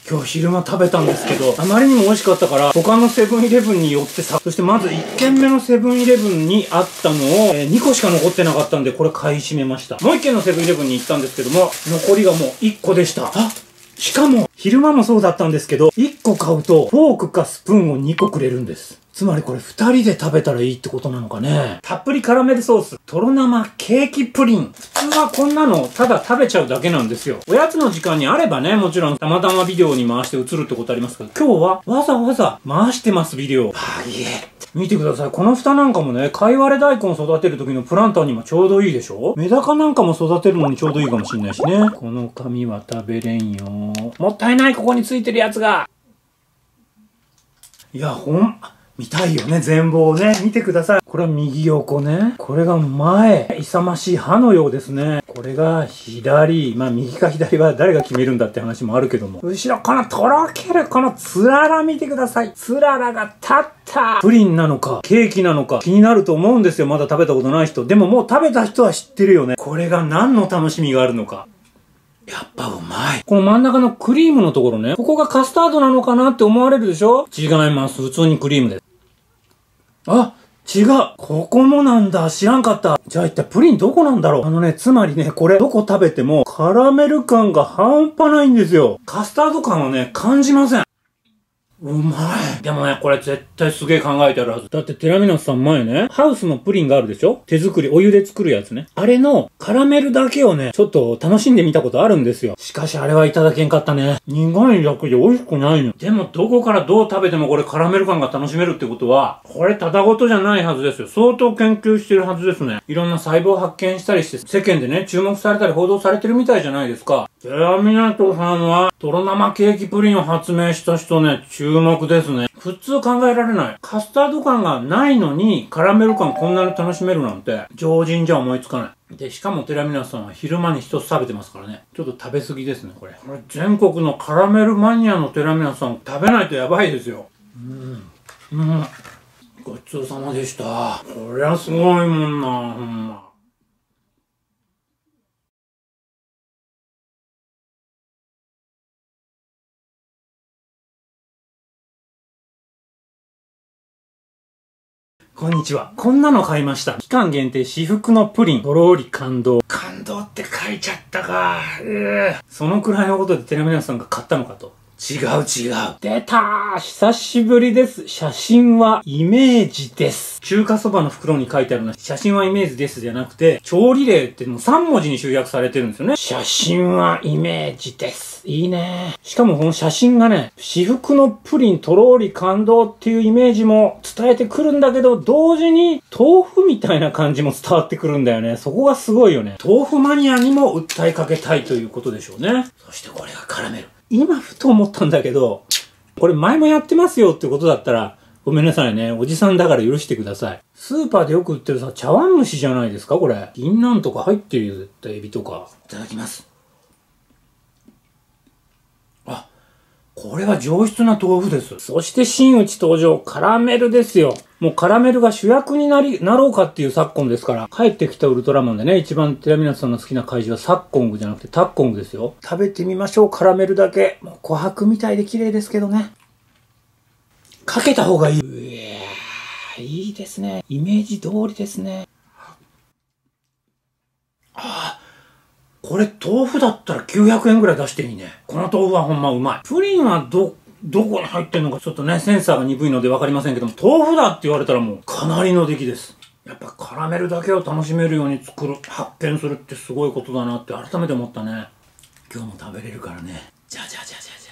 今日昼間食べたんですけど、あまりにも美味しかったから、他のセブンイレブンに寄ってさ、そしてまず1軒目のセブンイレブンにあったのを、2個しか残ってなかったんで、これ買い占めました。もう1軒のセブンイレブンに行ったんですけども、残りがもう1個でした。しかも、昼間もそうだったんですけど、1個買うと、フォークかスプーンを2個くれるんです。つまりこれ2人で食べたらいいってことなのかね。たっぷりカラメルソース、とろ生ケーキプリン。普通はこんなのただ食べちゃうだけなんですよ。おやつの時間にあればね、もちろんたまたまビデオに回して映るってことありますけど、今日はわざわざ回してますビデオ。見てください。この蓋なんかもね、貝割れ大根育てる時のプランターにもちょうどいいでしょ？メダカなんかも育てるのにちょうどいいかもしんないしね。この紙は食べれんよ。もったいない、ここについてるやつが。いや、見たいよね、全貌をね。見てください。これは右横ね。これが前。勇ましい歯のようですね。これが左。まあ、右か左は誰が決めるんだって話もあるけども。後ろ、このとろける、このつらら見てください。つららが立った。プリンなのか、ケーキなのか、気になると思うんですよ。まだ食べたことない人。でももう食べた人は知ってるよね。これが何の楽しみがあるのか。やっぱうまい。この真ん中のクリームのところね。ここがカスタードなのかなって思われるでしょ？違います。普通にクリームです。あ、違う。ここもなんだ。知らんかった。じゃあ一体プリンどこなんだろう？つまりね、これどこ食べてもカラメル感が半端ないんですよ。カスタード感はね、感じません。うまい。でもね、これ絶対すげえ考えてあるはず。だってテラミナスさん前ね、ハウスのプリンがあるでしょ？手作り、お湯で作るやつね。あれのカラメルだけをね、ちょっと楽しんでみたことあるんですよ。しかしあれはいただけんかったね。苦いだけで美味しくないの。でもどこからどう食べてもこれカラメル感が楽しめるってことは、これただごとじゃないはずですよ。相当研究してるはずですね。いろんな細胞を発見したりして、世間でね、注目されたり報道されてるみたいじゃないですか。テラミナトさんは、とろ生ケーキプリンを発明した人ね、注目ですね。普通考えられない。カスタード感がないのに、カラメル感こんなに楽しめるなんて、常人じゃ思いつかない。で、しかもテラミナスさんは昼間に一つ食べてますからね。ちょっと食べ過ぎですね、これ。これ全国のカラメルマニアのテラミナスさん食べないとやばいですよ。ごちそうさまでした。こりゃすごいもんな、ほんま。こんにちは。こんなの買いました。期間限定至福のプリン。とろり感動。感動って書いちゃったか。そのくらいのことでテラミナスさんが買ったのかと。違う。出たー！久しぶりです。写真はイメージです。中華そばの袋に書いてあるのは、写真はイメージですじゃなくて、調理例っていうの3文字に集約されてるんですよね。写真はイメージです。いいね。しかもこの写真がね、至福のプリンとろり感動っていうイメージも伝えてくるんだけど、同時に豆腐みたいな感じも伝わってくるんだよね。そこがすごいよね。豆腐マニアにも訴えかけたいということでしょうね。そしてこれがカラメル。今ふと思ったんだけど、これ前もやってますよってことだったら、ごめんなさいね。おじさんだから許してください。スーパーでよく売ってるさ、茶碗蒸しじゃないですかこれ。銀杏とか入ってるよ、絶対エビとか。いただきます。これは上質な豆腐です。そして真打ち登場、カラメルですよ。もうカラメルが主役になろうかっていう昨今ですから。帰ってきたウルトラマンでね、一番テラミナスさんの好きな怪獣はサッコングじゃなくてタッコングですよ。食べてみましょう、カラメルだけ。もう琥珀みたいで綺麗ですけどね。かけた方がいい。いいですね。イメージ通りですね。これ豆腐だったら900円ぐらい出していいね。この豆腐はほんまうまい。プリンはどこに入ってんのかちょっとね、センサーが鈍いのでわかりませんけども、豆腐だって言われたらもうかなりの出来です。やっぱカラメルだけを楽しめるように作る、発見するってすごいことだなって改めて思ったね。今日も食べれるからね。じゃあ。